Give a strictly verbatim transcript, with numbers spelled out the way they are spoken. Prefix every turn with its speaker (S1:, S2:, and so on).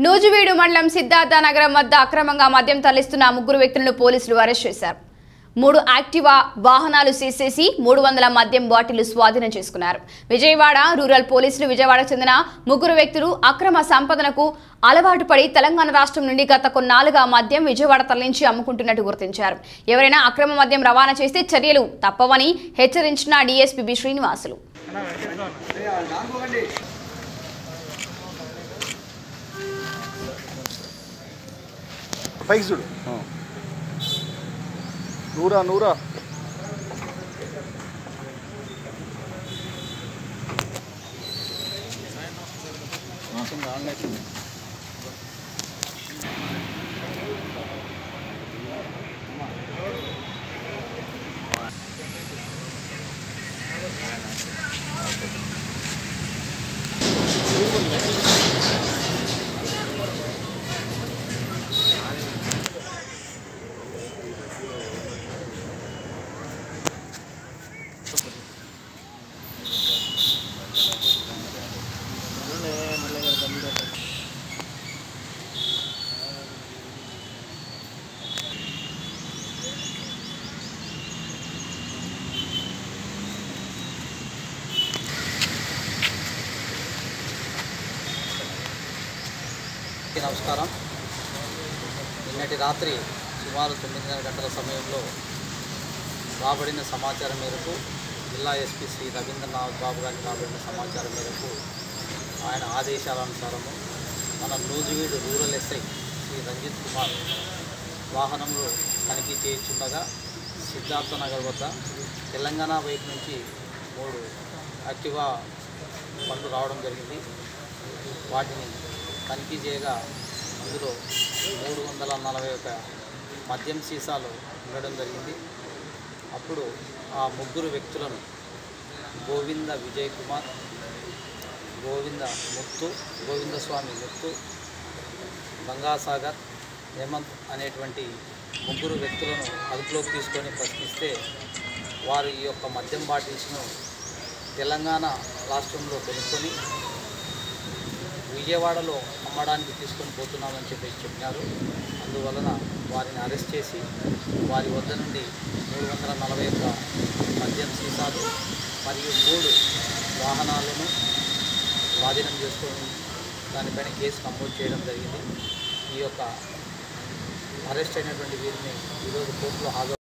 S1: నూజివీడు మండలం సిద్ధార్థ నగరం వద్ద అక్రమంగా మద్యం తరలిస్తున్న ముగ్గురు వ్యక్తులను పోలీసులు అరెస్ట్ చేశారు. మూడు యాక్టివా వాహనాలు సీజ్ చేసి మూడు వందల మద్యం బాటిళ్లు స్వాధీనం చేసుకున్నారు. విజయవాడ రూరల్ పోలీసులు విజయవాడకు చెందిన ముగ్గురు వ్యక్తులు అక్రమ సంపదనకు అలవాటు పడి తెలంగాణ రాష్ట్రం నుండి గత కొన్నాళ్లుగా మద్యం విజయవాడ తరలించి అమ్ముకుంటున్నట్టు గుర్తించారు. ఎవరైనా అక్రమ మద్యం రవాణా చేస్తే చర్యలు తప్పవని హెచ్చరించిన డీఎస్పీ బి శ్రీనివాసులు.
S2: పైకి చూడు నూరా నూరా
S3: నమస్కారం. నిన్నటి రాత్రి సుమారు తొమ్మిదిన్నర గంటల సమయంలో రాబడిన సమాచారం మేరకు జిల్లా ఎస్పీ శ్రీ రవీంద్రనాథ్ బాబు గారికి రాబడిన సమాచారం మేరకు ఆయన ఆదేశాలనుసారము మన నూజివీడు రూరల్ ఎస్ఐ శ్రీ రంజిత్ కుమార్ వాహనంలో తనిఖీ చేయించుండగా సిద్ధార్థ నగర్ వద్ద తెలంగాణ వైపు నుంచి మూడు యాక్టివా బండ్లు రావడం జరిగింది. వాటిని తనిఖీ చేయగా అందులో మూడు వందల నలభై ఒక మద్యం సీసాలు ఉండడం జరిగింది. అప్పుడు ఆ ముగ్గురు వ్యక్తులను గోవింద విజయ్ కుమార్, గోవింద ముత్తు, గోవిందస్వామి ముత్తు, గంగాసాగర్, హేమంత్ అనేటువంటి ముగ్గురు వ్యక్తులను అదుపులోకి తీసుకొని ప్రశ్నిస్తే వారు ఈ యొక్క మద్యం బాటిల్స్ను తెలంగాణ రాష్ట్రంలో కొనుక్కొని విజయవాడలో అమ్మడానికి తీసుకొని పోతున్నామని చెప్పేసి చెప్పినారు. అందువలన వారిని అరెస్ట్ చేసి వారి వద్ద నుండి మూడు వందల నలభై ఒక్క మద్యం సీసాలు మరియు మూడు వాహనాలను స్వాధీనం చేసుకొని దానిపైన కేసు నమోదు చేయడం జరిగింది. ఈ యొక్క అరెస్ట్ అయినటువంటి వీరిని ఈరోజు కోర్టులో హాజరు